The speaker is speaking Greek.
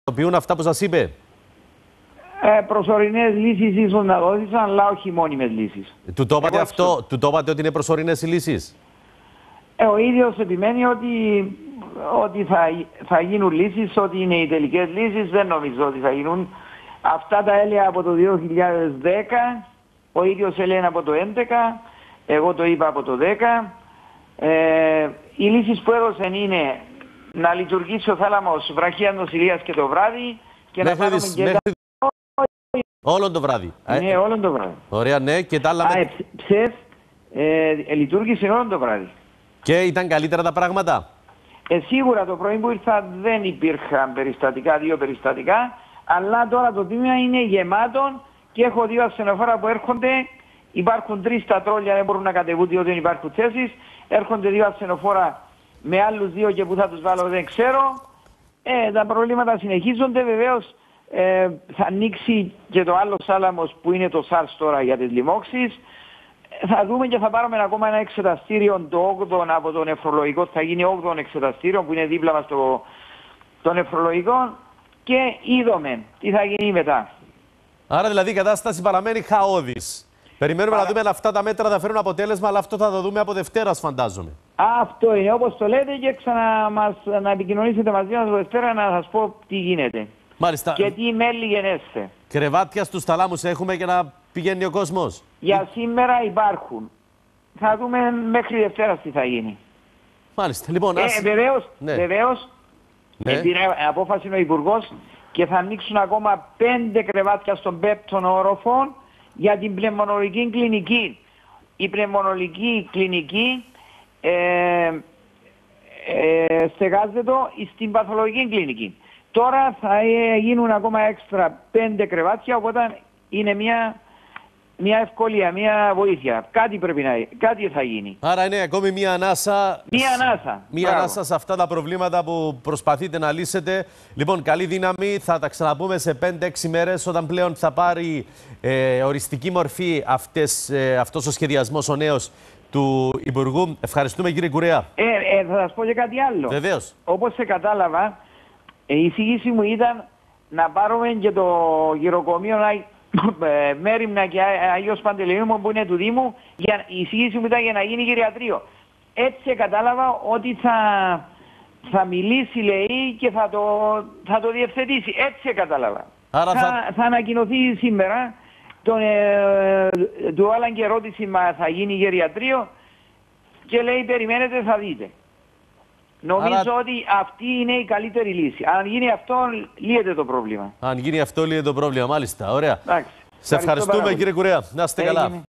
Ποιούν αυτά που σας είπε. Προσωρινές λύσεις ίσως να δώσεις, αλλά όχι μόνιμες λύσεις. Του το είπατε αυτό, του το είπατε ότι είναι προσωρινές οι λύσεις. Ο ίδιος επιμένει ότι θα γίνουν λύσεις, ότι είναι οι τελικές λύσεις. Δεν νομίζω ότι θα γίνουν. Αυτά τα έλεγα από το 2010, ο ίδιος έλεγε από το 2011, εγώ το είπα από το 2010. Οι λύσεις που έδωσαν είναι να λειτουργήσει ο θάλαμος βραχία νοσηλείας και το βράδυ και να πάρουμε και όλο το βράδυ. Ναι, όλο το βράδυ. Ωραία, ναι, και τα άλλα. Λειτουργήσε όλο το βράδυ. Και ήταν καλύτερα τα πράγματα. Σίγουρα το πρωί που ήρθα δεν υπήρχαν περιστατικά, 2 περιστατικά, αλλά τώρα το τμήμα είναι γεμάτο και έχω 2 ασθενοφόρα που έρχονται. Υπάρχουν 3 στα τρόλια, δεν μπορούν να κατεβούν διότι δεν υπάρχουν θέσεις. Έρχονται 2 ασθενοφόρα με άλλους 2 και που θα τους βάλω δεν ξέρω. Τα προβλήματα συνεχίζονται. Βεβαίως θα ανοίξει και το άλλο θάλαμος που είναι το SARS τώρα για τις λοιμώξεις. Θα δούμε και θα πάρουμε ακόμα ένα εξεταστήριο το 8ο από το νεφρολογικό. Θα γίνει 8ο εξεταστήριο που είναι δίπλα μας το νεφρολογικό και είδαμε τι θα γίνει μετά. Άρα δηλαδή η κατάσταση παραμένει χαόδης. Περιμένουμε να δούμε αν αυτά τα μέτρα θα φέρουν αποτέλεσμα, αλλά αυτό θα το δούμε από Δευτέρας, φαντάζομαι. Αυτό είναι όπως το λέτε και να επικοινωνήσετε μαζί μας από Δευτέρα να σας πω τι γίνεται. Μάλιστα. Και τι μέλη γενέστε. Κρεβάτια στους θαλάμους έχουμε για να πηγαίνει ο κόσμος. Για σήμερα υπάρχουν. Θα δούμε μέχρι Δευτέρα τι θα γίνει. Μάλιστα. Λοιπόν, βεβαίως, την απόφαση ο Υπουργός και θα ανοίξουν ακόμα 5 κρεβάτια στον 5ο όροφο για την πνευμονολογική κλινική. Η πνευμονολογική κλινική στεγάζεται στην παθολογική κλινική. Τώρα θα γίνουν ακόμα έξτρα 5 κρεβάτια, οπότε είναι μια ευκολία, μια βοήθεια. Κάτι πρέπει να γίνει, κάτι θα γίνει. Άρα είναι ακόμη μια ανάσα. Μια ανάσα σε αυτά τα προβλήματα που προσπαθείτε να λύσετε. Λοιπόν, καλή δύναμη. Θα τα ξαναπούμε σε 5-6 μέρες όταν πλέον θα πάρει οριστική μορφή αυτός ο σχεδιασμός ο νέος του Υπουργού. Ευχαριστούμε, κύριε Κουρέα. Θα σας πω και κάτι άλλο. Βεβαίως. Όπως σε κατάλαβα, η εισήγηση μου ήταν να πάρουμε και το γυροκομείο Μέριμνα και Αγίος Παντελεήμων που είναι του Δήμου. Η εισήγηση μου ήταν για να γίνει γυριατρείο. Έτσι κατάλαβα ότι θα μιλήσει, λέει, και θα το διευθετήσει. Έτσι κατάλαβα. Άρα θα ανακοινωθεί σήμερα. Του άλλαν και ερώτηση θα γίνει γυριατρείο και λέει περιμένετε θα δείτε. Νομίζω ότι αυτή είναι η καλύτερη λύση. Αν γίνει αυτό, λύεται το πρόβλημα. Αν γίνει αυτό, λύεται το πρόβλημα. Μάλιστα. Ωραία. Εντάξει. Σε ευχαριστούμε, κύριε Κουρέα. Να είστε καλά.